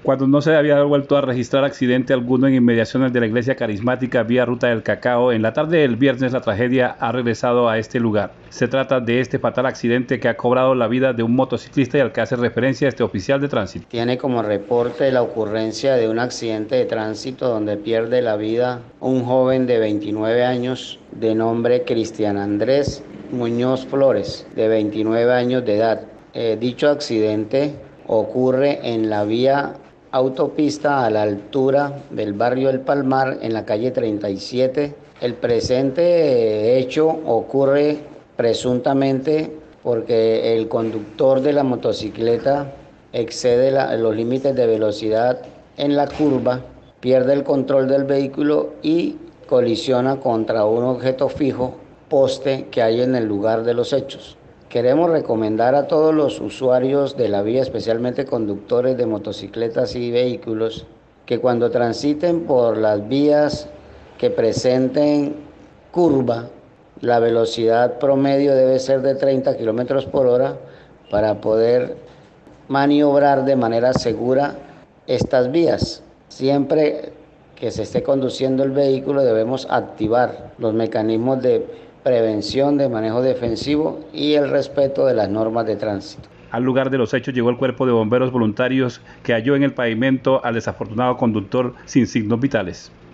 Cuando no se había vuelto a registrar accidente alguno en inmediaciones de la iglesia carismática vía Ruta del Cacao, en la tarde del viernes la tragedia ha regresado a este lugar. Se trata de este fatal accidente que ha cobrado la vida de un motociclista y al que hace referencia este oficial de tránsito. Tiene como reporte la ocurrencia de un accidente de tránsito donde pierde la vida un joven de 29 años de nombre Cristian Andrés Muñoz Flores, de 29 años de edad. Dicho accidente ocurre en la vía autopista a la altura del barrio El Palmar, en la calle 37. El presente hecho ocurre presuntamente porque el conductor de la motocicleta excede los límites de velocidad en la curva, pierde el control del vehículo y colisiona contra un objeto fijo, poste, que hay en el lugar de los hechos. Queremos recomendar a todos los usuarios de la vía, especialmente conductores de motocicletas y vehículos, que cuando transiten por las vías que presenten curva, la velocidad promedio debe ser de 30 kilómetros por hora para poder maniobrar de manera segura estas vías. Siempre que se esté conduciendo el vehículo debemos activar los mecanismos de prevención, de manejo defensivo y el respeto de las normas de tránsito. Al lugar de los hechos llegó el cuerpo de bomberos voluntarios que halló en el pavimento al desafortunado conductor sin signos vitales.